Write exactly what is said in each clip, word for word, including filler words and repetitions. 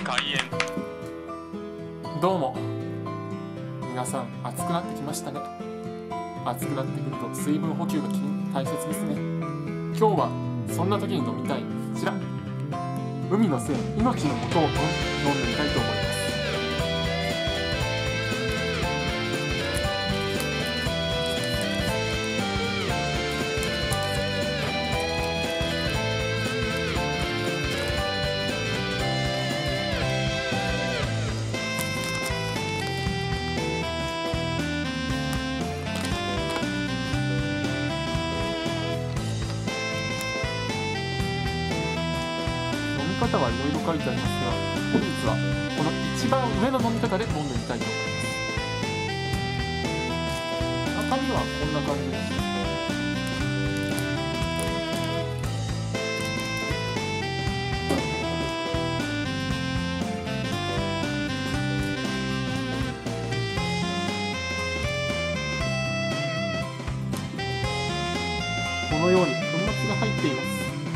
開演。 どうも皆さん、暑くなってきましたね。暑くなってくると水分補給が大切ですね。今日はそんな時に飲みたいこちら、海の精、命の素を飲んでみたいと思います。飲み方はいろいろ書いてありますが、本日はこの一番上の飲み方で飲んでみたいと思います。中身はこんな感じです。このように粉末が入っています。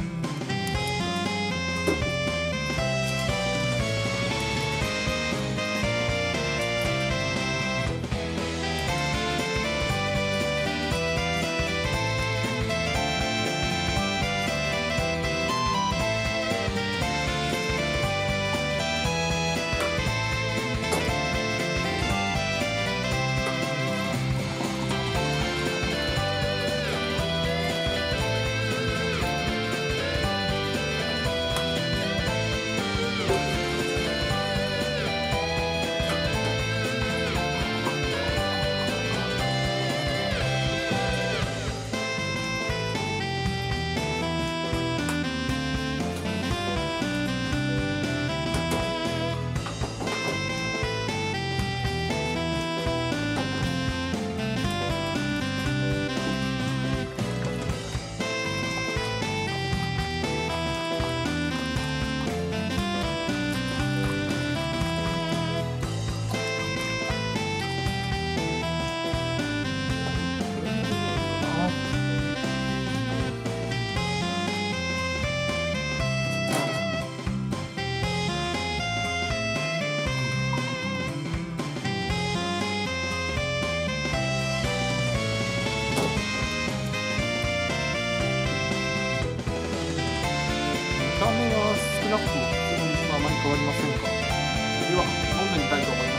見た目は少なくとも普通の水とあまり変わりませんが、では飲んでみたいと思います。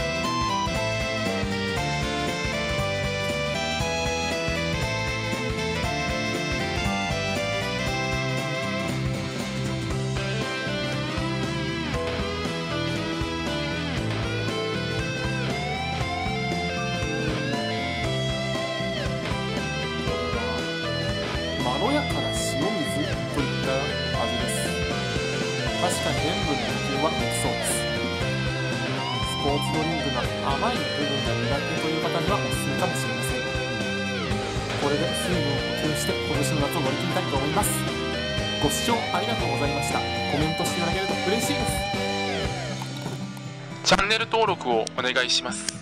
まろやかな塩水といった味です。確かに塩分の補給はできそうです。スポーツドリンクが甘い部分が苦手という方にはおすすめかもしれません。これで水分を補給して今年の夏を乗り切りたいと思います。ご視聴ありがとうございました。コメントしていただけると嬉しいです。 チャンネル登録をお願いします。